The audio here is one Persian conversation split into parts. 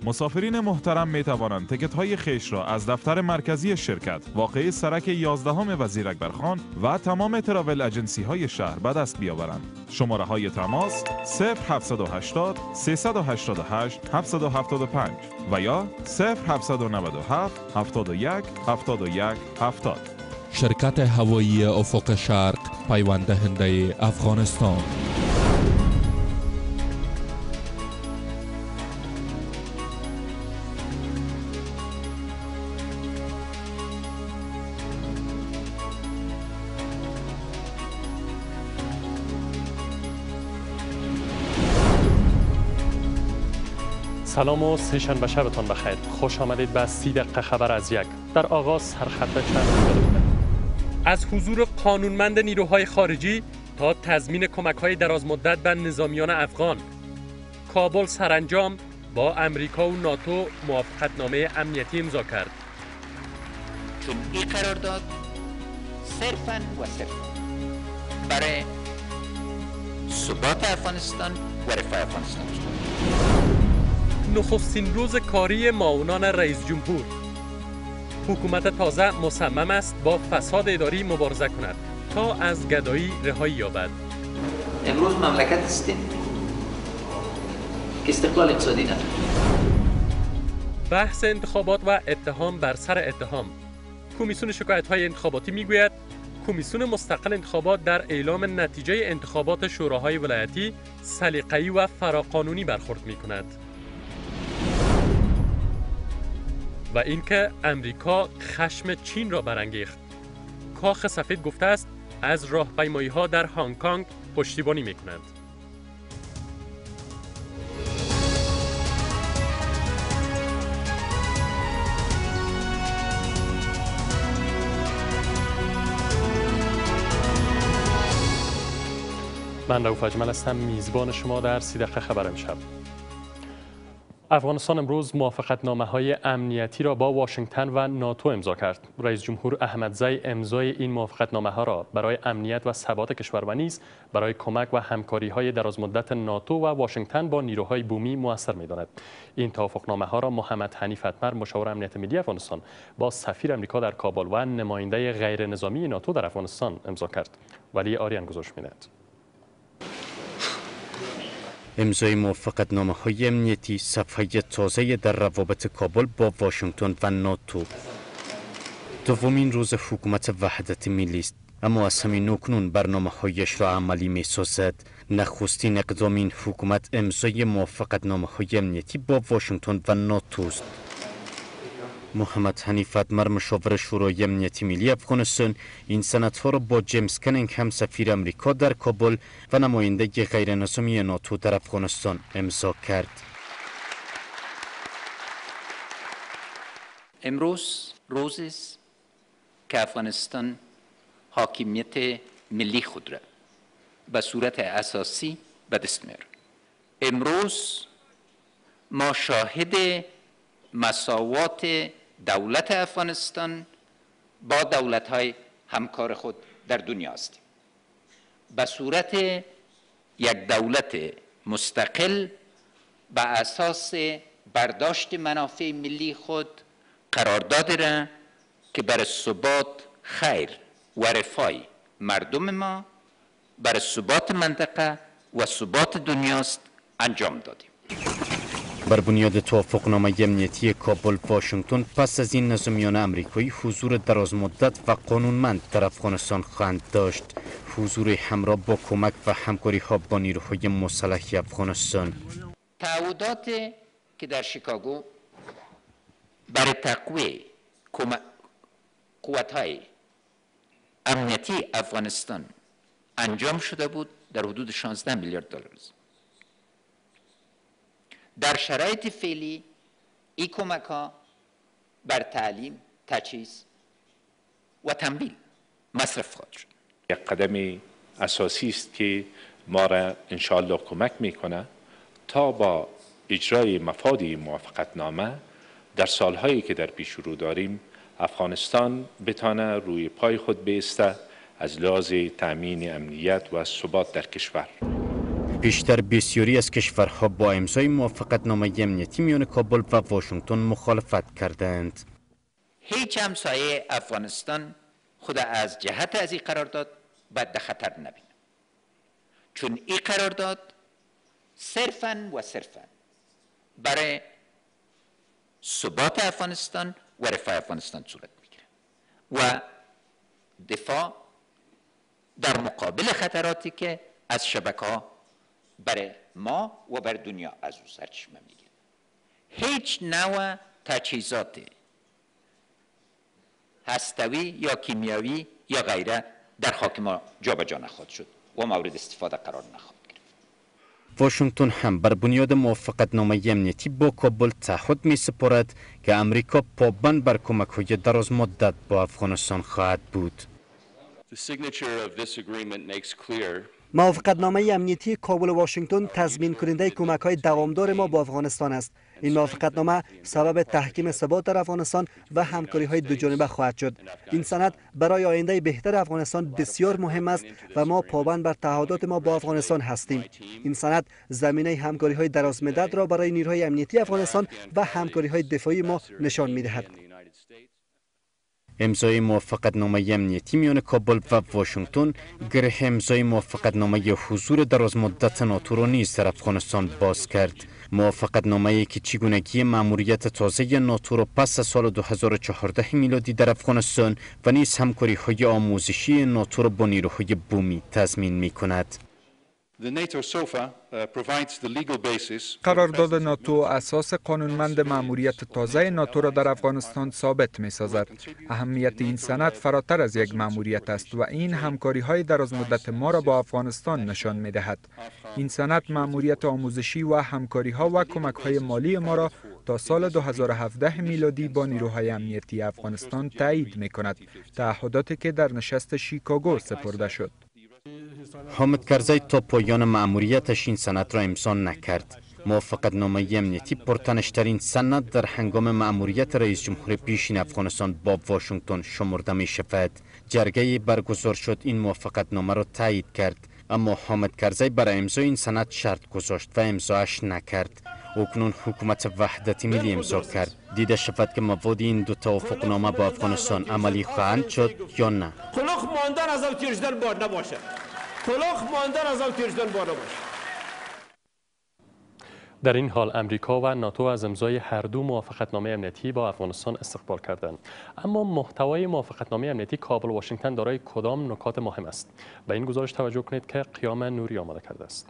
مسافرین محترم می توانند تکت های خویش را از دفتر مرکزی شرکت واقع سرک 11 وزیر اکبرخان و تمام تراول اجنسی های شهر به دست بیاورند. شماره های تماس 0780 388 775 و یا 0797 71 71 70. شرکت هوایی افق شرق، پیوند دهنده افغانستان. سلام و سه‌شنبه شبتان بخیر. خوش آمدید به 30 دقیقه خبر از یک. در آغاز سرخط چند بوده. از حضور قانونمند نیروهای خارجی تا تضمین کمک‌های درازمدت به نظامیان افغان. کابل سرانجام با امریکا و ناتو موافقتنامه امنیتی امضا کرد. چون این قرارداد صرفاً و صرفاً برای ثبات افغانستان و رفاه افغانستان است. نخستین روز کاری معاونان رئیس جمهور. حکومت تازه مصمم است با فساد اداری مبارزه کند تا از گدایی رهایی یابد. امروز مملکت هستیم که استقلال اقتصادی ندارد. بحث انتخابات و اتهام بر سر اتهام. کمیسیون شکایت‌های انتخاباتی میگوید کمیسیون مستقل انتخابات در اعلام نتیجه انتخابات شوراهای ولایتی سلیقه‌ای و فراقانونی برخورد می‌کند. و اینکه امریکا خشم چین را برانگیخت. کاخ سفید گفته است از راهپیمایی‌ها در هنگ کنگ پشتیبانی می‌کند. من رؤوف اجمل هستم، میزبان شما در 30 دقیقه خبر امشب. افغانستان امروز موافقتنامه‌های امنیتی را با واشنگتن و ناتو امضا کرد. رئیس جمهور احمدزی امضای این موافقتنامه‌ها را برای امنیت و ثبات کشور و نیز برای کمک و همکاری‌های درازمدت ناتو و واشنگتن با نیروهای بومی مؤثر می‌داند. این توافقنامه‌ها را محمد حنیف اتمر مشاور امنیت ملی افغانستان با سفیر آمریکا در کابل و نماینده غیر نظامی ناتو در افغانستان امضا کرد. ولی آریان گزارش می‌دهد. امضای موافقتنامه‌های امنیتی صفحه تازه در روابط کابل با واشنگتن و ناتو. دومین روز حکومت وحدت ملی است، اما از همین اکنون برنامه‌هایش را عملی می‌سازد. نخستین اقدام این حکومت امضای موافقتنامه‌های امنیتی با واشنگتن و ناتو است. محمد حنیف اتمر مشاور شورای امنیتی ملی افغانستان این سندها را با جیمز کنینگ هم سفیر امریکا در کابل و نماینده غیر نظامی ناتو در افغانستان امضا کرد. امروز روزی است که افغانستان حاکمیت ملی خود را به صورت اساسی به دست می‌آورد. امروز ما شاهد مساوات دولت افغانستان با دولت‌های همکار خود در دنیا هستیم. به صورت یک دولت مستقل به اساس برداشت منافع ملی خود قرارداد را که برای ثبات، خیر و رفاه مردم ما، برای ثبات منطقه و ثبات دنیاست انجام دادیم. بر بنیاد توافقنامه امنیتی کابل واشنگتن پس از این نظامیان امریکایی حضور درازمدت و قانونمند در افغانستان خواهند داشت. حضور همراه با کمک و همکاری ها با نیروهای مسلح افغانستان. تعهدات که در شیکاگو برای تقویه قوت‌های امنیتی افغانستان انجام شده بود در حدود 16 میلیارد دلار است. در شرایط فعلی این کمک ها بر تعلیم، تجهیز و تمویل مصرف خواهد شد. یک قدم اساسی است که ما را انشاءالله کمک میکنه تا با اجرای مفاد موافقتنامه در سالهایی که در پیش رو داریم افغانستان بتانه روی پای خود بایسته از لحاظ تأمین امنیت و ثبات در کشور. پیشتر بسیاری از کشورها با امضای موافقتنامه امنیتی میان کابل و واشنگتن مخالفت کردند. هیچ همسایه افغانستان خود از جهت از این قرارداد باید در خطر نبینه، چون این قرارداد صرفاً و صرفاً برای ثبات افغانستان و رفاه افغانستان صورت میگیره و دفاع در مقابل خطراتی که از شبکه‌ها برای ما و بر دنیا از او سرچشمه میگیره. هیچ نوع تجهیزات هسته‌ای یا کیمیایی یا غیره در خاک ما جابجا نخواهد شد و مورد استفاده قرار نخواهد گرفت. واشنگتن هم بر بنیاد موافقتنامه امنیتی با کابل تعهد می سپارد که امریکا پابند بر کمک‌های دراز مدت با افغانستان خواهد بود. موافقتنامه امنیتی کابل و واشنگتن تضمین کننده کمک‌های دوامدار ما با افغانستان است. این موافقتنامه سبب تحکیم ثبات در افغانستان و همکاری‌های دوجانبه خواهد شد. این سند برای آینده بهتر افغانستان بسیار مهم است و ما پابند بر تعهدات ما با افغانستان هستیم. این سند زمینه همکاری‌های درازمدت را برای نیروهای امنیتی افغانستان و همکاری‌های دفاعی ما نشان می‌دهد. امضای موافقتنامه امنیتی میان کابل و واشنگتن گره امضای موافقتنامه حضور درازمدت ناتو را نیز در افغانستان باز کرد. موافقتنامه‌ای که چگونگی مأموریت تازه ناتو را پس از سال 2014 میلادی در افغانستان و نیز همکاری‌های آموزشی ناتو را با نیروهای بومی تضمین می‌کند. قرارداد ناتو اساس قانونمند مأموریت تازه ناتو را در افغانستان ثابت می‌سازد. اهمیت این سند فراتر از یک مأموریت است و این همکاری‌های درازمدت ما را با افغانستان نشان می‌دهد. این سند مأموریت آموزشی و همکاری‌ها و کمک‌های مالی ما را تا سال 2017 میلادی با نیروهای امنیتی افغانستان تایید می‌کند، تعهداتی که در نشست شیکاگو سپرده شد. حامد کرزی تا پایان مأموریتش این سند را امضا نکرد. موافقتنامه امنیتی پرتنش‌ترین سند در هنگام مأموریت رئیس جمهور پیشین افغانستان با واشنگتن شمرده می شود. جرگه برگزار شد این موافقتنامه را تایید کرد، اما حامد کرزی برای امضای این سند شرط گذاشت و امضاش نکرد. اکنون حکومت وحدت ملی امضا کرد. دیده شود که مواد این دو توافقنامه با افغانستان عملی خواهند شد یا نه. کلوخ ماندن از او تیرشدن بار نباشه. کلوخ ماندن از او تیرشدن بار نباشه. در این حال امریکا و ناتو از امضای هر دو موافقتنامه امنیتی با افغانستان استقبال کردند. اما محتوای موافقتنامه امنیتی کابل و واشنگتن دارای کدام نکات مهم است؟ به این گزارش توجه کنید که قیام نوری آماده کرده است.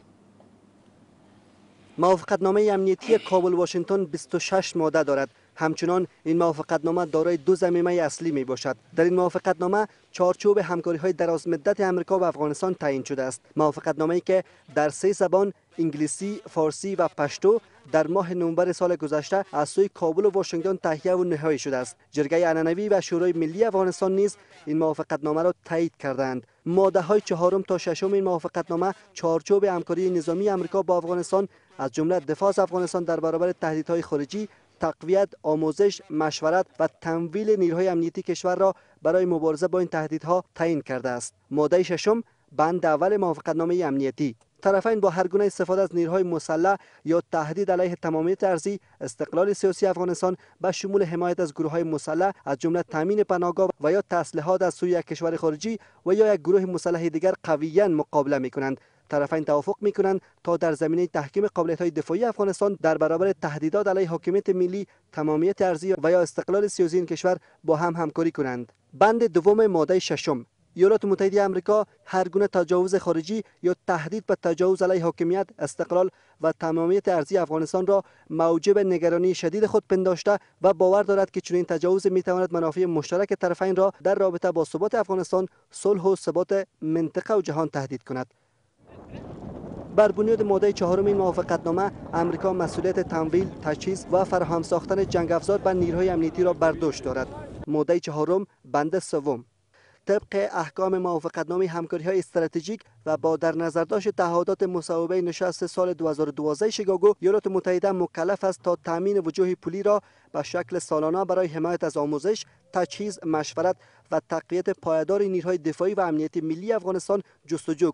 موافقتنامه امنیتی کابل واشنگتن 26 ماده دارد. همچنان این موافقتنامه دارای دو ضمیمه اصلی می باشد. در این موافقتنامه چارچوب همکاری‌های درازمدت امریکا و افغانستان تعیین شده است. موافقتنامه‌ای که در 3 زبان انگلیسی، فارسی و پشتو در ماه نوامبر سال گذشته از سوی کابل و واشنگتن تهیه و نهایی شده است. جرگه عنعنوی و شورای ملی افغانستان نیز این موافقتنامه را تایید کردند. ماده‌های 4 تا 6 این موافقتنامه چارچوب همکاری نظامی امریکا با افغانستان از جمله دفاع از افغانستان در برابر تهدیدهای خارجی، تقویت، آموزش، مشورت و تمویل نیروهای امنیتی کشور را برای مبارزه با این تهدیدها تعیین کرده است. ماده 6 بند اول موافقتنامه امنیتی: طرفین با هر گونه استفاده از نیروهای مسلح یا تهدید علیه تمامیت ارضی، استقلال سیاسی افغانستان به شمول حمایت از گروه‌های مسلح از جمله تامین پناهگاه و یا تسلیحات از سوی یک کشور خارجی و یا یک گروه مسلح دیگر قویاً مقابله می‌کنند. طرفین توافق می‌کنند تا در زمینه تحکیم قابلیت‌های دفاعی افغانستان در برابر تهدیدات علیه حاکمیت ملی، تمامیت ارضی و یا استقلال سیاسی این کشور با هم همکاری کنند. بند دوم ماده 6: ایالات متحده آمریکا هر گونه تجاوز خارجی یا تهدید به تجاوز علیه حاکمیت، استقلال و تمامیت ارضی افغانستان را موجب نگرانی شدید خود پنداشته و باور دارد که چنین تجاوز می‌تواند منافع مشترک طرفین را در رابطه با ثبات افغانستان، صلح و ثبات منطقه و جهان تهدید کند. بر بنیاد ماده 4 این موافقتنامه امریکا مسئولیت تمویل، تجهیز و فراهم ساختن جنگ افزار به نیروهای امنیتی را بر دوش دارد. ماده 4 بند 3: طبق احکام موافقتنامه همکاری‌های استراتژیک و با در نظر داشت تعهدات مصوبه نشست سال 2012 شیکاگو، ایالات متحده مکلف است تا تامین وجوه پولی را به شکل سالانه برای حمایت از آموزش، تجهیز، مشورت و تقویت پایدار نیروهای دفاعی و امنیتی ملی افغانستان جستجو کند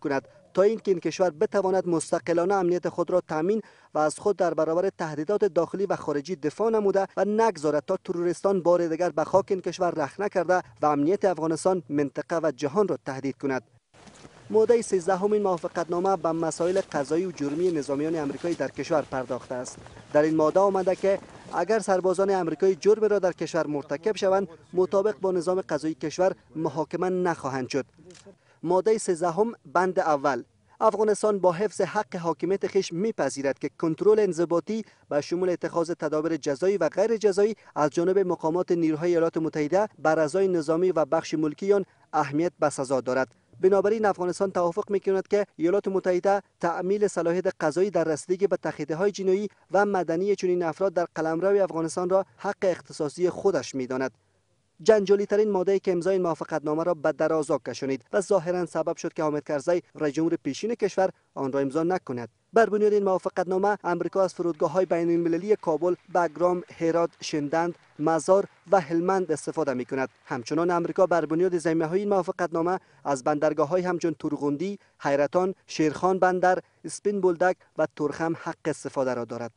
تا اینکه این کشور بتواند مستقلانه امنیت خود را تامین و از خود در برابر تهدیدات داخلی و خارجی دفاع نموده و نگذارد تا تروریستان بار دیگر به خاک این کشور رخنه کرده و امنیت افغانستان، منطقه و جهان را تهدید کند. ماده 13 این موافقتنامه به مسائل قضایی و جرمی نظامیان آمریکایی در کشور پرداخته است. در این ماده آمده که اگر سربازان آمریکایی جرم را در کشور مرتکب شوند، مطابق با نظام قضایی کشور محاکمه نخواهند شد. ماده 13 بند اول: افغانستان با حفظ حق حاکمیت خویش میپذیرد که کنترل انضباطی به شمول اتخاذ تدابیر جزایی و غیر جزایی از جانب مقامات نیروهای ایالات متحده بر اعضای نظامی و بخش ملکی آن اهمیت بسزا دارد. بنابراین افغانستان توافق می‌کند که ایالات متحده تعمیل صلاحیت قضایی در رسیدگی به تهدیدهای جنایی و مدنی چنین افراد در قلمرو افغانستان را حق اختصاصی خودش می‌داند. جنجالی ترین ماده که امضای این موافقتنامه را به درازا کشانید و ظاهرا سبب شد که حامد کرزی رئیس جمهور پیشین کشور آن را امضا نکند. بر بنیاد این موافقتنامه امریکا از فرودگاه‌های بین‌المللی کابل، بگرام، هرات، شمدند، مزار و هلمند استفاده می‌کند. همچنان امریکا بر بنیاد ضمیمه‌های این موافقتنامه از بندرگاه‌های همچون تورغوندی، حیرتان، شیرخان بندر، اسپین بولدک و تورخم حق استفاده را دارد.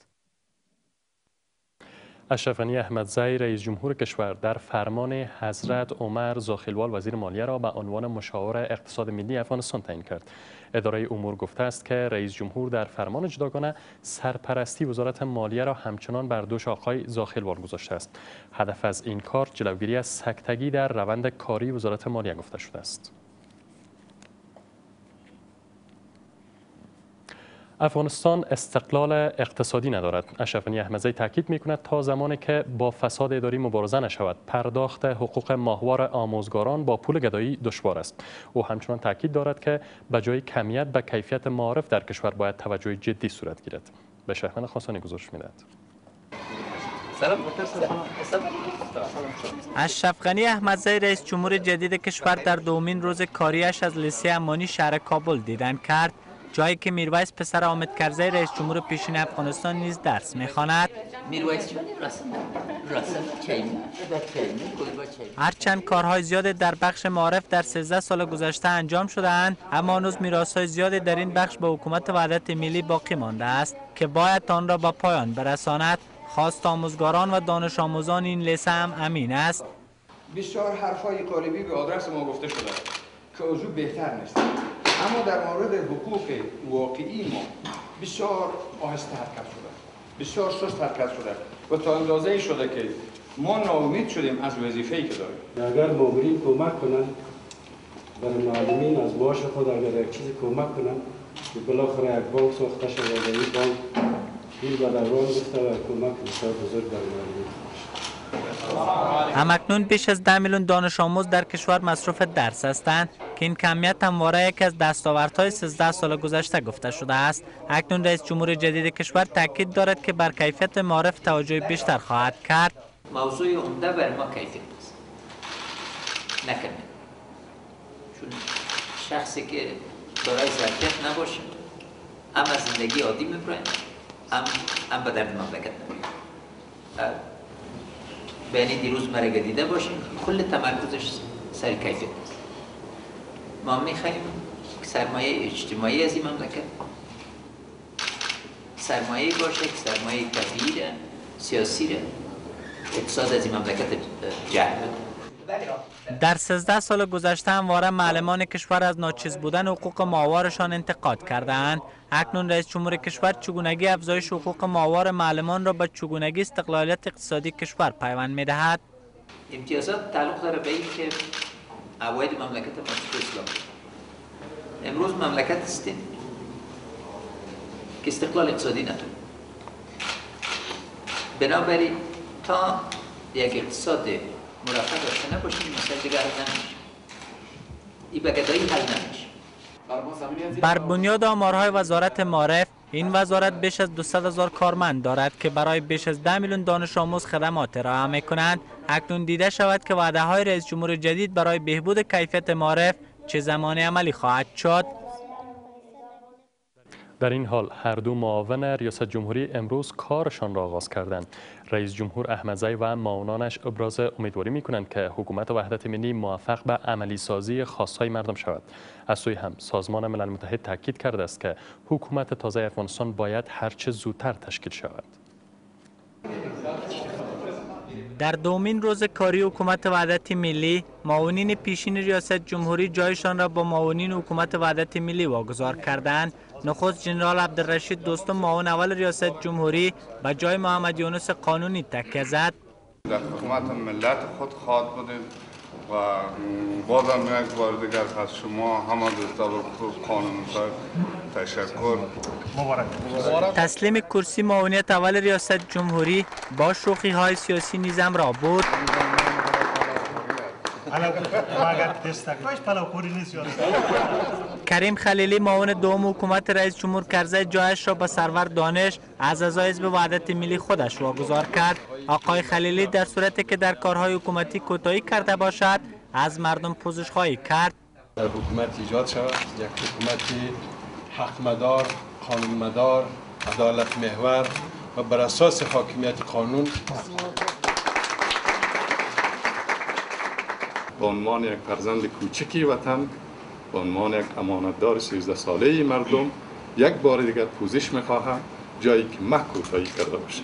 اشرف غنی احمدزی رئیس جمهور کشور در فرمان حضرت عمر زاخیلوال وزیر مالیه را به عنوان مشاور اقتصاد ملی افغانستان تعیین کرد. اداره امور گفته است که رئیس جمهور در فرمان جداگانه سرپرستی وزارت مالیه را همچنان بر دوش آقای زاخیلوال گذاشته است. هدف از این کار جلوگیری از سکتگی در روند کاری وزارت مالیه گفته شده است. افغانستان استقلال اقتصادی ندارد. اشرف غنی احمدزی تاکید می‌کند تا زمانی که با فساد اداری مبارزه نشود، پرداخت حقوق ماهوار آموزگاران با پول گدایی دشوار است. او همچنان تاکید دارد که به جای کمیت به کیفیت معارف در کشور باید توجه جدی صورت گیرد. به شهرمند خاصانی گزارش می‌دهد. اشرف غنی احمدزی رئیس جمهور جدید کشور در دومین روز کاریش از لیسه امانی شهر کابل دیدن کرد، جایی که میرویس پسر حامد کرزی رئیس جمهور پیشین افغانستان نیز درس می‌خواند. هرچند کارهای زیاد در بخش معارف در 13 سال گذشته انجام شده‌اند، اما هنوز میراث‌های زیادی در این بخش به حکومت وحدت ملی باقی مانده است که باید آن را به پایان برساند. خواست آموزگاران و دانش آموزان این لیسه هم امین است. بسیار حرفای قالبی به آدرس ما گفته شده که اوضاع بهتر نیست، اما در مورد حقوق واقعی ما بسیار آهسته حرکت شده، بسیار سست حرکت شده و تا اندازه‌ای شده که ما ناامید شدیم از وظیفه‌ای که داریم. اگر مامورین کمک کنن برای معلمین از معاش خود اگر یک چیزی کمک کنن که بالاخره یک بانک ساخته شده و این بانک این به دوران گفته و کمک بسیار بزرگ برای معلمین. همکنون بیش از 10 میلیون دانش آموز در کشور مصروف درس هستند که این کمیت همواره یکی از دستاوردهای 13 سال گذشته گفته شده است. اکنون رئیس جمهور جدید کشور تاکید دارد که بر کیفیت معارف توجه بیشتر خواهد کرد. موضوع عمده بر ما کیفیت است، نکنه، چون شخصی که دارای ظرفیت نباشه هم از زندگی عادی میبره هم به درد مملکت نمیره. یعنی دیروز مرگ دیده باشیم کل تمرکزش سر کیفیت است. ما میخوایم سرمایه اجتماعی از این مملکت سرمایه باشه که سرمایه طبیعی سیاسی اقتصاد از این مملکت جلب بده. در 13 سال گذشته همواره معلمان کشور از ناچیز بودن حقوق ماهوارشان انتقاد کرده‌اند. اکنون رئیس جمهور کشور چگونگی افزایش حقوق ماهوار معلمان را به چگونگی استقلالیت اقتصادی کشور پیوند می‌دهد. امتیازات تعلق داره به این که عواید مملکت ما اصلاح شد. امروز مملکت هستیم که استقلال اقتصادی نداره. بنابراین تا یک اقتصاد مرفه داشته نباشیم مثلا دیگه حل نمیشه. این به گدایی حل نمیشه. بر بنیاد آمارهای وزارت معارف، این وزارت بیش از 200,000 کارمند دارد که برای بیش از 10 میلیون دانش آموز خدمات ارائه می‌کنند. اکنون دیده شود که وعده‌های رئیس جمهور جدید برای بهبود کیفیت معارف چه زمانی عملی خواهد شد. در این حال هر دو معاون ریاست جمهوری امروز کارشان را آغاز کردند. رئیس جمهور احمدزی و معاونانش ابراز امیدواری می‌کنند که حکومت وحدت ملی موفق به عملی سازی خواست‌های مردم شود. از سوی هم سازمان ملل متحد تاکید کرده است که حکومت تازه افغانستان باید هرچه زودتر تشکیل شود. در دومین روز کاری حکومت وحدت ملی، معاونین پیشین ریاست جمهوری جایشان را با معاونین حکومت وحدت ملی واگذار کردند. نخست جنرال عبدالرشید دوستم معاون اول ریاست جمهوری به جای محمد یونس قانونی تکیه زد. در خدمت ملت خود خواهد بودیم و بازم یک بار دیگر از شما همه دوستان قانون صاحب تشکر. مبارک. تسلیم کرسی معاونیت اول ریاست جمهوری با شوخی‌های سیاسی نیزم را بود. کریم خلیلی معاون دوم حکومت رئیس جمهور کرزی جایش را به سرور دانش از اعضای حزب وحدت ملی خودش واگذار کرد. آقای خلیلی در صورتی که در کارهای حکومتی کوتاهی کرده باشد از مردم پوزش خواهی کرد. در حکومت ایجاد شود یک حکومتی حق مدار، قانون مدار، عدالت محور و بر اساس حاکمیت قانون. به عنوان یک فرزند کوچکی وطن، به عنوان یک امانتدار 13 ساله مردم، یک بار دیگر پوزش می‌خواهم جایی که من کوتاهی کرده باشم.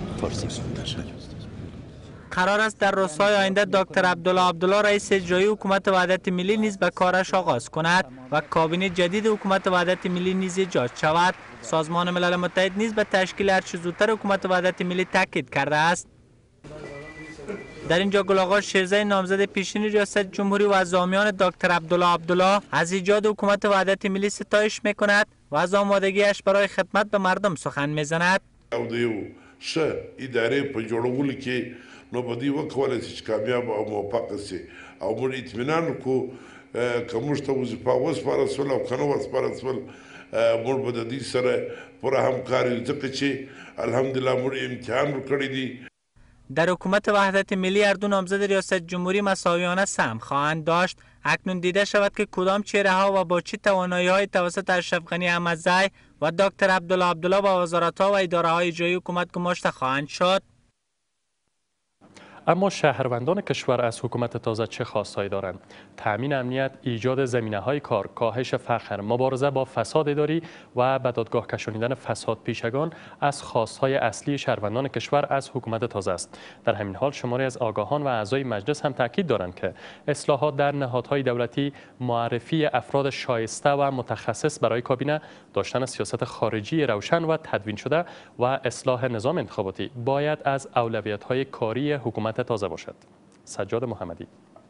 قرار است در روزهای آینده دکتر عبدالله رئیس اجرایی حکومت وحدت ملی نیز به کارش آغاز کند و کابینه جدید حکومت وحدت ملی نیز ایجاد شود. سازمان ملل متحد نیز به تشکیل هرچه زودتر حکومت وحدت ملی تاکید کرده است. در اینجا گل شیرزی نامزد پیشین ریاست جمهوری و از حامیان دکتر عبدالله از ایجاد حکومت وحدت ملی ستایش میکند و از آمادگیش برای خدمت به مردم سخن میزند. شه اداره په جوړولو کې نو په دې وکولای شي چې کامیاب او موفق شي او موږ اطمینان وکړو که موږ ته وظیفه وسپارل شول او که نه وسپارل شول موږ به د دې سره پوره همکاري ځکه چې الحمدلله موږ امتحان ورکړی دی. در حکومت وحدت ملی هر دو نامزد ریاست جمهوری مساویانه سهم خواهند داشت. اکنون دیده شود که کدام چهره‌ها و با چه توانایی‌های توسط اشرف غنی احمدزی و دکتر عبدالله با وزارت‌ها و اداره‌های اجرایی حکومت گماشته خواهند شد. اما شهروندان کشور از حکومت تازه چه خواستهایی دارند؟ تأمین امنیت، ایجاد زمینه‌های کار، کاهش فقر، مبارزه با فساد اداری و به دادگاه کشانیدن فساد پیشگان از خواستهای اصلی شهروندان کشور از حکومت تازه است. در همین حال شماری از آگاهان و اعضای مجلس هم تاکید دارند که اصلاحات در نهادهای دولتی، معرفی افراد شایسته و متخصص برای کابینه، داشتن سیاست خارجی روشن و تدوین شده و اصلاح نظام انتخاباتی باید از اولویت‌های کاری حکومت تازه باشد. سجاد محمدی.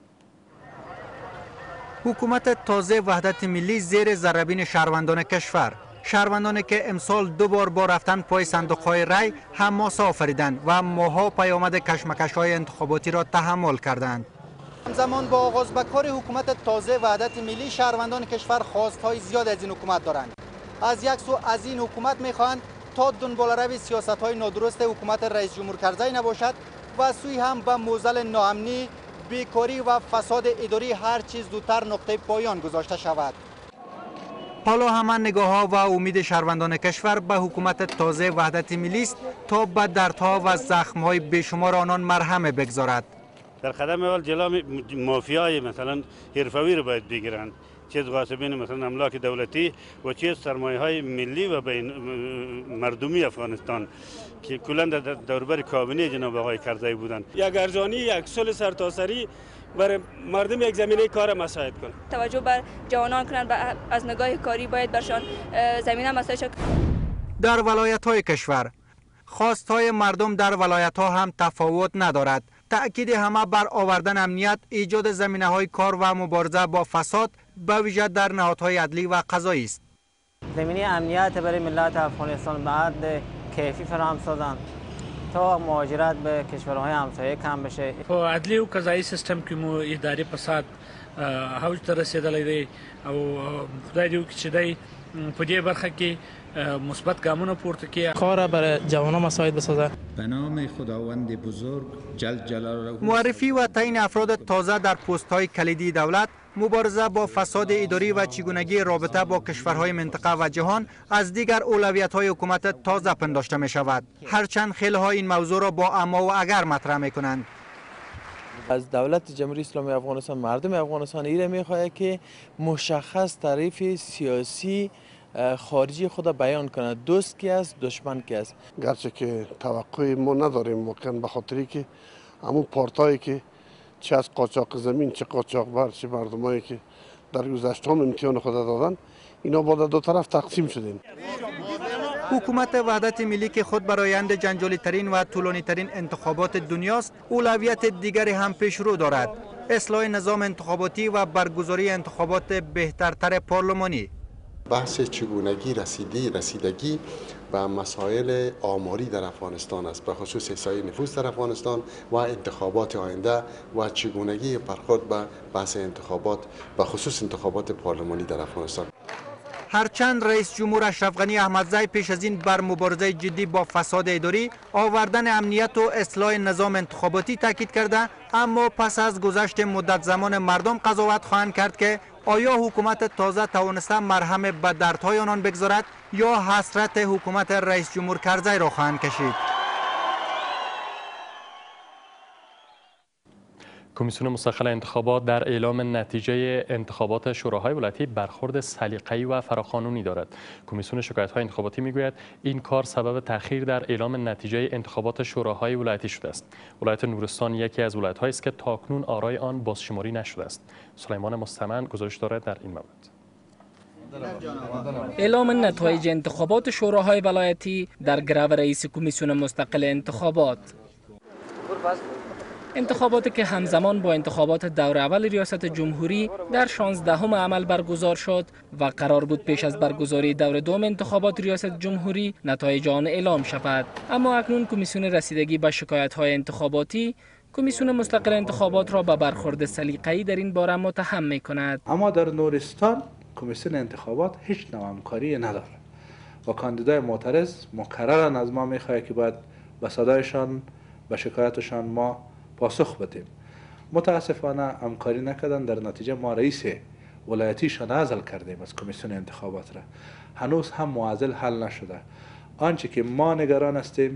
حکومت تازه وحدت ملی زیر ذره‌بین شهروندان کشور، شهروندانی که امسال 2 بار با رفتن پای صندوق‌های رای حماسه آفریدند و ماها پیامد کشمکش‌های انتخاباتی را تحمل کردند. همزمان با آغاز به کار حکومت تازه وحدت ملی شهروندان کشور خواست‌های زیاد از این حکومت دارند. از یک سو از این حکومت می‌خواهند تا دنباله‌روی سیاست‌های نادرست حکومت رئیس جمهور کرزی نباشد و سوی هم به موزل ناامنی، بیکاری و فساد اداری هر چیز زودتر نقطه پایان گذاشته شود. حالا همه نگاه‌ها و امید شهروندان کشور به حکومت تازه وحدت ملی است تا به دردها و زخم‌های بیشمار آنان مرهم بگذارد. در قدم اول جلوی مافیای مثلا حرفه‌ای رو باید بگیرند، چه غاصبین مثلا املاک دولتی و چه سرمایه‌های ملی و بین مردمی افغانستان که کلا در دوربر کابینه جناب آقای کرزی بودند. یک ارزانی، یک صلح سرتاسری برای مردم یک زمینه کار مساعد کنند. توجه بر جوانان کنند از نگاه کاری باید برشان زمینه مساعد شد. در ولایت‌های کشور خواست‌های مردم در ولایت‌ها هم تفاوت ندارد. تأکید همه بر آوردن امنیت، ایجاد زمینه‌های کار و مبارزه با فساد به ویژه در نهادهای عدلی و قضایی است. زمینه امنیت برای ملت افغانستان به حد کیفی فراهم سازند تا مهاجرت به کشورهای همسایه کم بشه. په عدلی او قضایي سیستم کې مو اداري فساد اوج ته رسیدلی دی او خدای دې وکړي چې دی په دې برخه کې مثبت ګامونه پورته کړي. کار برای جوانان مساعد بسازه. به نام خداوند بزرگ جل جلاله. معرفی و تعیین افراد تازه در پست‌های کلیدی دولت مبارزه با فساد اداری و چگونگی رابطه با کشورهای منطقه و جهان از دیگر اولویت‌های حکومت تازه پنداشته می شود. هرچند خیلی‌ها این موضوع را با اما و اگر مطرح می کنند. از دولت جمهوری اسلامی افغانستان، مردم افغانستان ایره میخواهد که مشخص تعریف سیاسی خارجی خود بیان کند. دوست کی است، دشمن کی است. گرچه که توقع ما نداریم واقعا، به خاطری که همون پارتایی که چه از قاچاق زمین، چه قاچاقبر، چه مردمایی که در گذشته هم امتحان خود دادن، اینا با دو طرف تقسیم شدیم. حکومت وحدت ملی که خود برآیند جنجالی ترین و طولانی ترین انتخابات دنیاست، اولویت دیگری هم پیش رو دارد: اصلاح نظام انتخاباتی و برگزاری انتخابات بهترتر پارلمانی. بحث چگونگی رسیدگی و مسائل آماری در افغانستان است، به خصوص احصای نفوس در افغانستان و انتخابات آینده و چگونگی برخورد به بحث انتخابات و خصوص انتخابات پارلمانی در افغانستان. هرچند رئیس جمهور اشرف غنی احمدزی پیش از این بر مبارزه جدی با فساد اداری، آوردن امنیت و اصلاح نظام انتخاباتی تاکید کرده، اما پس از گذشت مدت زمان مردم قضاوت خواهند کرد که آیا حکومت تازه توانسته مرهم به دردهای آنان بگذارد یا حسرت حکومت رئیس جمهور کرزی را خواهند کشید. کمیسیون مستقل انتخابات در اعلام نتیجه انتخابات شوراهای ولایتی برخورد سلیقه‌ای و فراقانونی دارد. کمیسیون شکایت‌های انتخاباتی میگوید این کار سبب تأخیر در اعلام نتیجه انتخابات شوراهای ولایتی شده است. ولایت نورستان یکی از ولایت‌هایی است که تاکنون آرای آن بازشماری نشده است. سلیمان مستمن گزارش دارد در این مورد. اعلام نتایج انتخابات شوراهای ولایتی در گرو رئیس کمیسیون مستقل انتخابات. انتخاباتی که همزمان با انتخابات دور اول ریاست جمهوری در 16ام عمل برگزار شد و قرار بود پیش از برگزاری دور دوم انتخابات ریاست جمهوری نتایج آن اعلام شود، اما اکنون کمیسیون رسیدگی به شکایت‌های انتخاباتی کمیسیون مستقل انتخابات را به برخورد سلیقه‌ای در این باره متهم می‌کند. اما در نورستان کمیسیون انتخابات هیچ نوع همکاری ندارد و کاندیدای معترض مکرراً از ما می‌خواهد که باید به صدایشان به شکایتشان ما پاسخ بدیم. متاسفانه همکاری نکردن، در نتیجه ما رئیس ولایتیشان عزل کردیم از کمیسیون انتخابات را. هنوز هم معزل حل نشده. آنچه که ما نگران هستیم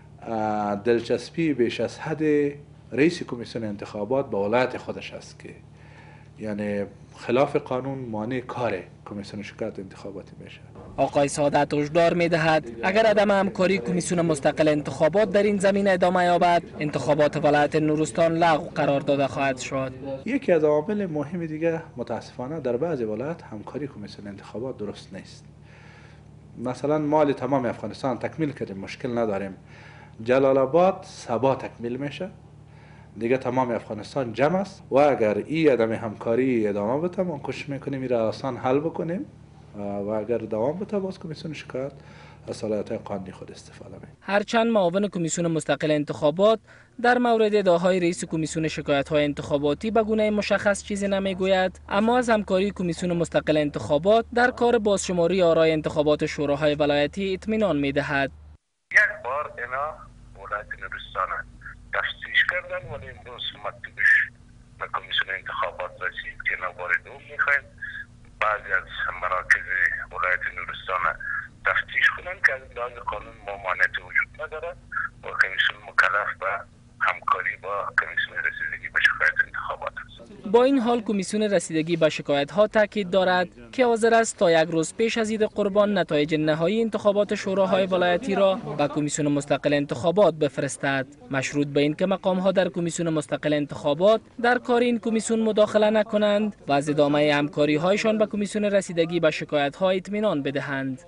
دلچسپی بیش از حد رئیس کمیسیون انتخابات به ولایت خودش است که یعنی خلاف قانون مانع کار کمیسیون شکایت انتخاباتی میشه. آقای سعادت هشدار می‌دهد اگر عدم همکاری کمیسیون مستقل انتخابات در این زمینه ادامه یابد، انتخابات ولایت نورستان لغو قرار داده خواهد شد. یکی از عوامل مهم دیگه متاسفانه در بعضی ولایت همکاری کمیسیون انتخابات درست نیست. مثلا مال تمام افغانستان تکمیل کردیم، مشکل نداریم. جلال آباد سبا تکمیل میشه، دیگه تمام افغانستان جمع است و اگر این عدم همکاری ادامه بده ما کوشش میکنیم این را آسان حل بکنیم و اگر دوام بده باز کمیسیون شکایت از صلاحیت‌های قانونی خود استفاده می‌کنه. هرچند معاون کمیسیون مستقل انتخابات در مورد ادعاهای رئیس کمیسیون شکایت‌های انتخاباتی به گونه مشخص چیزی نمیگوید، اما از همکاری کمیسیون مستقل انتخابات در کار بازشماری آرای انتخابات شوراهای ولایتی اطمینان می‌دهد. یک بار اینا ولایت نورستان تفتیش کردن ولی امروز مکتوبش به کمیسیون انتخابات رسید که اینا بار دوم میخواین بعضی از مراکز ولایت نورستان تفتیش کنن که از لحاظ قانون ممانعت وجود ندارد و کمیسیون مکلف به همکاری با کمیسیون رسیدگی به شکایت انتخابات است. با این حال کمیسیون رسیدگی به شکایت ها تاکید دارد که حاضر است تا یک روز پیش از عید قربان نتایج نهایی انتخابات شوراهای ولایتی را به کمیسیون مستقل انتخابات بفرستد، مشروط به اینکه مقام ها در کمیسیون مستقل انتخابات در کار این کمیسیون مداخله نکنند و از ادامه همکاری هایشان به کمیسیون رسیدگی به شکایت ها اطمینان بدهند.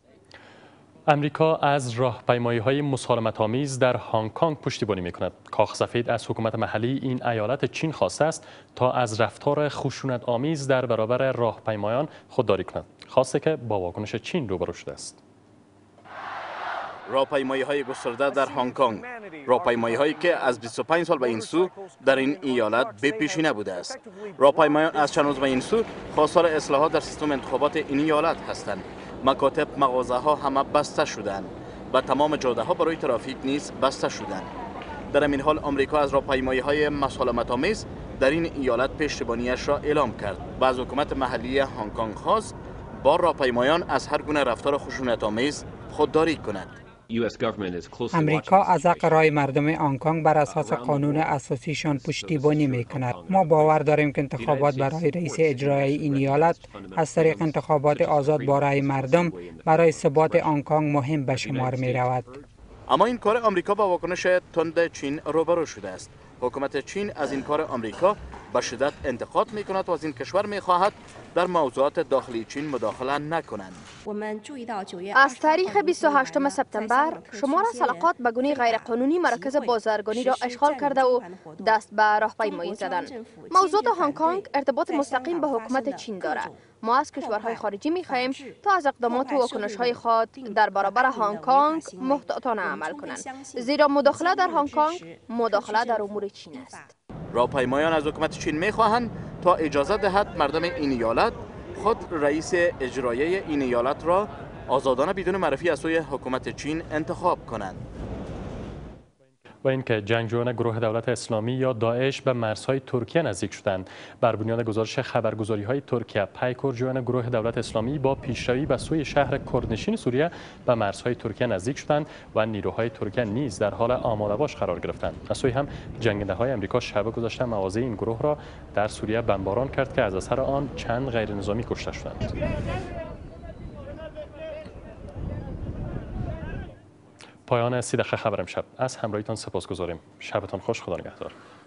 امریکا از راهپیمایی‌های مسالمت‌آمیز در هنگ کنگ پشتیبانی می‌کند. کاخ سفید از حکومت محلی این ایالت چین خواسته است تا از رفتار خشونت‌آمیز در برابر راهپیمایان خودداری کند. خواسته که با واکنش چین روبرو شده است. راهپیمایی‌های گسترده در هنگ کنگ، راهپیمایی‌هایی که از 25 سال به این سو در این ایالت به پیشی نبوده است. راهپیمایان از چند روز به این سو خواستار اصلاحات در سیستم انتخابات این ایالت هستند. مکاتب، مغازه‌ها همه بسته شدند و تمام جاده‌ها برای ترافیک نیز بسته شدند. در این حال آمریکا از راهپیمایی‌های مسالمت‌آمیز در این ایالت پشتیبانیش را اعلام کرد و از حکومت محلی هنگ کنگ خواست با راهپیمایان از هر گونه رفتار خشونت‌آمیز خودداری کند. امریکا از حق رای مردم هنگ کنگ بر اساس قانون اساسیشان پشتیبانی میکند. ما باور داریم که انتخابات برای رئیس اجرایی این ایالت از طریق انتخابات آزاد با رای مردم برای ثبات هنگ کنگ مهم به شمار می رود. اما این کار آمریکا با واکنش تند چین روبرو شده است. حکومت چین از این کار آمریکا به شدت انتقاد می کند و از این کشور می خواهد در موضوعات داخلی چین مداخله نکنند. از تاریخ 28 سپتامبر شمار سلقات به گونه غیرقانونی مراکز بازرگانی را اشغال کرده و دست به راهپیمایی زدند. موضوعات هنگ کنگ ارتباط مستقیم به حکومت چین دارد. ما از کشورهای خارجی می‌خواهیم تا از اقدامات و واکنش‌های خود در برابر هنگ کنگ محتاطانه عمل کنند، زیرا مداخله در هنگ کنگ مداخله در امور چین است. راهپیمایان از حکومت چین می‌خواهند تا اجازه دهد مردم این ایالت خود رئیس اجرایی این ایالت را آزادانه بدون معرفی از سوی حکومت چین انتخاب کنند. و اینکه جنگجویان گروه دولت اسلامی یا داعش به مرزهای ترکیه نزدیک شدند. بر بنیاد گزارش خبرگزاری‌های ترکیه، پیکرجویان گروه دولت اسلامی با پیشروی به سوی شهر کردنشین سوریه به مرزهای ترکیه نزدیک شدند و نیروهای ترکیه نیز در حال آماده باش قرار گرفتند. از سوی هم جنگنده‌های آمریکا شب گذشته مواضع این گروه را در سوریه بمباران کرد که از اثر آن چند غیرنظامی کشته شدند. پایان 30 دقیقه خبر امشب. از همراهیتان سپاسگزاریم. شبتان خوش. خدا نگهدار.